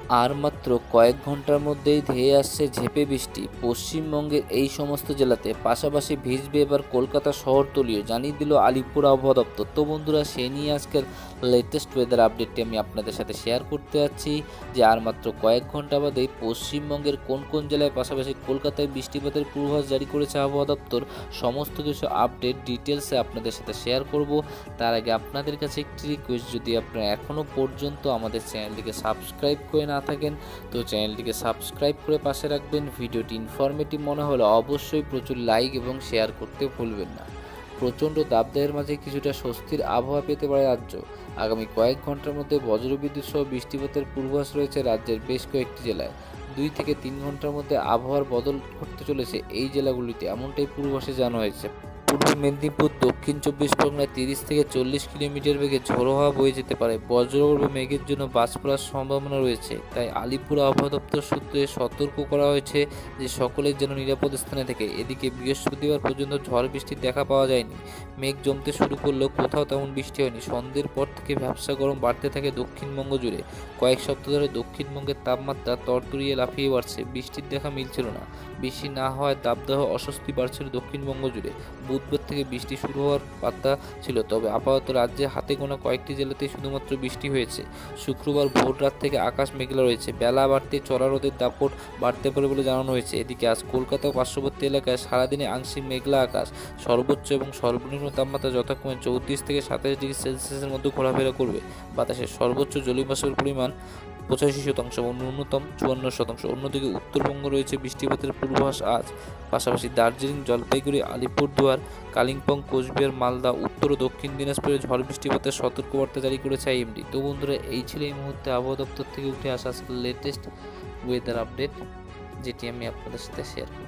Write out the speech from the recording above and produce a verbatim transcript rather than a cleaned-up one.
আর মাত্র কয়েক ঘন্টার মধ্যেই ধেয়ে আসছে ঝেঁপে বৃষ্টি পশ্চিমবঙ্গের এই সমস্ত জেলাতে, পাশাপাশি ভিজবে এবার কলকাতা শহরতলিও, জানিয়ে দিল আলিপুর আবহাওয়া দপ্তর। তো বন্ধুরা, সে নিয়ে আজকের লেটেস্ট ওয়েদার আপডেটটি আমি আপনাদের সাথে শেয়ার করতে যাচ্ছি যে আর মাত্র কয়েক ঘন্টা বাদেই পশ্চিমবঙ্গের কোন কোন জেলায়, পাশাপাশি কলকাতায় বৃষ্টিপাতের পূর্বাভাস জারি করেছে আবহাওয়া দপ্তর। সমস্ত কিছু আপডেট ডিটেলসে আপনাদের সাথে শেয়ার করব। তার আগে আপনাদের কাছে একটি রিকোয়েস্ট, যদি আপনারা এখনও পর্যন্ত আমাদের চ্যানেলটিকে সাবস্ক্রাইব করে না থাকেন তো চ্যানেলটিকে সাবস্ক্রাইব করে পাশে রাখবেন। ভিডিওটি ইনফরমেটিভ মনে হলে অবশ্যই প্রচুর লাইক এবং শেয়ার করতে ভুলবেন না। প্রচণ্ড দাবদাহের মাঝে কিছুটা স্বস্তির আবহাওয়া পেতে পারে রাজ্য। আগামী কয়েক ঘন্টার মধ্যে বজ্রবিদ্যুৎ সহ বৃষ্টিপাতের পূর্বাভাস রয়েছে রাজ্যের বেশ কয়েকটি জেলায়। দুই থেকে তিন ঘন্টার মধ্যে আবহাওয়ার বদল ঘটতে চলেছে এই জেলাগুলিতে, এমনটাই পূর্বাভাসে জানানো হয়েছে। পূর্ব মেদিনীপুর, দক্ষিণ চব্বিশ পরগনায় তিরিশ থেকে চল্লিশ কিলোমিটার বেগে ঝোড়ো হাওয়া বয়ে যেতে পারে। বজ্রগর্ভ মেঘের জন্য বাজ পড়ার সম্ভাবনা রয়েছে, তাই আলিপুর আবহাওয়া দপ্তর সূত্রে সতর্ক করা হয়েছে যে সকলের যেন নিরাপদ স্থানে থেকে। এদিকে বৃহস্পতিবার পর্যন্ত ঝড় বৃষ্টির দেখা পাওয়া যায়নি। মেঘ জমতে শুরু করলেও কোথাও তেমন বৃষ্টি হয়নি। সন্ধ্যের পর থেকে ভ্যাপসা গরম বাড়তে থাকে দক্ষিণবঙ্গ জুড়ে। কয়েক সপ্তাহ ধরে দক্ষিণবঙ্গের তাপমাত্রা তরতরিয়ে লাফিয়ে বাড়ছে। বৃষ্টির দেখা মিলছিল না। বৃষ্টি না হওয়ায় দাবদাহ অস্বস্তি বাড়ছিল দক্ষিণবঙ্গ জুড়ে। বুধবার থেকে বৃষ্টি শুরু হওয়ার পাত্তা ছিল, তবে আপাতত রাজ্যে হাতে গোনা কয়েকটি জেলাতেই শুধুমাত্র বৃষ্টি হয়েছে। শুক্রবার ভোর রাত থেকে আকাশ মেঘলা রয়েছে। বেলা বাড়তে চড়া রোদের দাপট বাড়তে পারে বলে জানানো হয়েছে। এদিকে আজ কলকাতা ও পার্শ্ববর্তী এলাকায় সারাদিনে আংশিক মেঘলা আকাশ। সর্বোচ্চ এবং সর্বনিম্ন তাপমাত্রা যথাক্রমে চৌত্রিশ থেকে সাতাশ ডিগ্রি সেলসিয়াসের মধ্যে ঘোরাফেরা করবে। বাতাসের সর্বোচ্চ জলীয়বাষ্পের পরিমাণ পঁচাশি শতাংশ এবং ন্যূনতম চুয়ান্ন শতাংশ। অন্যদিকে উত্তরবঙ্গ রয়েছে বৃষ্টিপাতের পূর্বাভাস আজ। পাশাপাশি দার্জিলিং, জলপাইগুড়ি, আলিপুরদুয়ার, কালিম্পং, কোচবিহার, মালদা, উত্তর ও দক্ষিণ দিনাজপুরে ঝড় বৃষ্টিপাতের সতর্কবার্তা জারি করেছে আইএমডি। তো বন্ধুরা, এই ছিল এই মুহূর্তে আবহাওয়া দপ্তর থেকে উঠে আসা লেটেস্ট ওয়েদার আপডেট, যেটি আমি আপনাদের সাথে শেয়ার করি।